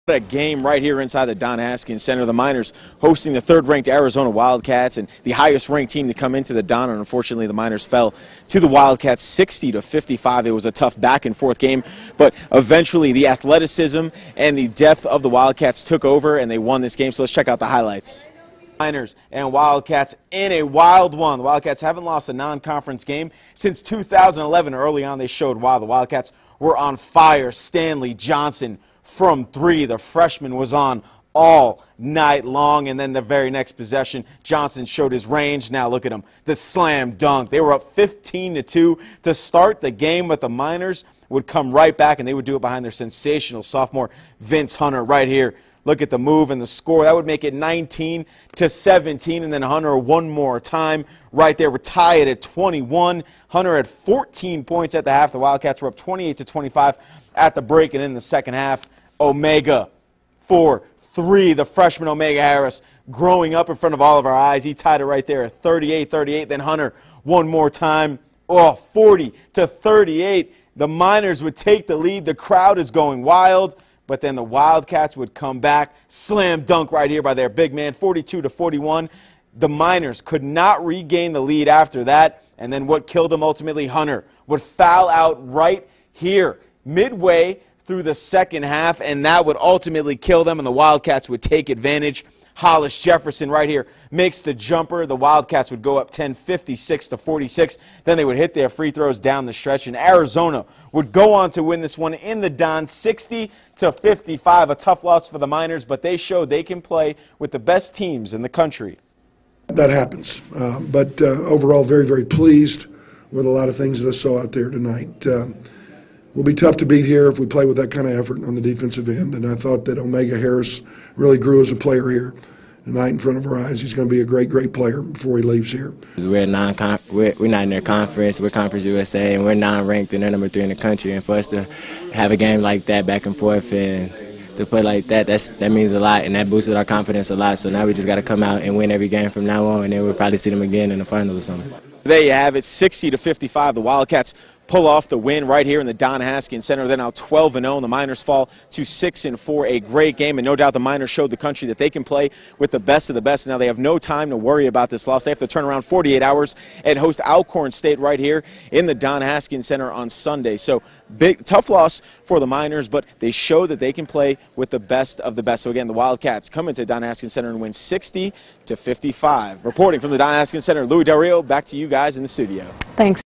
A game right here inside the Don Haskins Center. The Miners hosting the third-ranked Arizona Wildcats and the highest-ranked team to come into the Don. And unfortunately, the Miners fell to the Wildcats 60-55. It was a tough back-and-forth game, but eventually the athleticism and the depth of the Wildcats took over and they won this game. So let's check out the highlights. Miners and Wildcats in a wild one. The Wildcats haven't lost a non-conference game since 2011. Early on, they showed why. The Wildcats were on fire. Stanley Johnson from three. The freshman was on all night long, and then the very next possession, Johnson showed his range. Now look at him, the slam dunk. They were up 15-2 to start the game, but the Miners would come right back, and they would do it behind their sensational sophomore Vince Hunter right here. Look at the move and the score. That would make it 19-17, and then Hunter one more time right there. We're tied at 21. Hunter had 14 points at the half. The Wildcats were up 28-25 at the break, and in the second half, Omega for three. The freshman Omega Harris growing up in front of all of our eyes. He tied it right there at 38-38. Then Hunter one more time. Oh, 40-38. The Miners would take the lead. The crowd is going wild. But then the Wildcats would come back. Slam dunk right here by their big man, 42-41. The Miners could not regain the lead after that. And then what killed them ultimately, Hunter would foul out right here, midway through the second half, and that would ultimately kill them, and the Wildcats would take advantage. Hollis Jefferson right here makes the jumper. The Wildcats would go up 10, 56-46. Then they would hit their free throws down the stretch, and Arizona would go on to win this one in the Don 60-55. A tough loss for the Miners, but they showed they can play with the best teams in the country. That happens, but overall very, very pleased with a lot of things that I saw out there tonight. Will be tough to beat here if we play with that kind of effort on the defensive end, and I thought that Omega Harris really grew as a player here tonight in front of our eyes. He's going to be a great, great player before he leaves here. We're not in their conference. We're Conference USA, and we're non-ranked, and they're number 3 in the country. And for us to have a game like that back and forth and to play like that, that means a lot, and that boosted our confidence a lot. So now we just got to come out and win every game from now on, and then we'll probably see them again in the finals or something. There you have it, 60-55. The Wildcats pull off the win right here in the Don Haskins Center. They're now 12-0, and the Miners fall to 6-4. A great game, and no doubt the Miners showed the country that they can play with the best of the best. Now they have no time to worry about this loss. They have to turn around 48 hours and host Alcorn State right here in the Don Haskins Center on Sunday. So big, tough loss for the Miners, but they show that they can play with the best of the best. So again, the Wildcats come into Don Haskins Center and win 60-55. Reporting from the Don Haskins Center, Louie Del Rio, back to you guys in the studio. Thanks.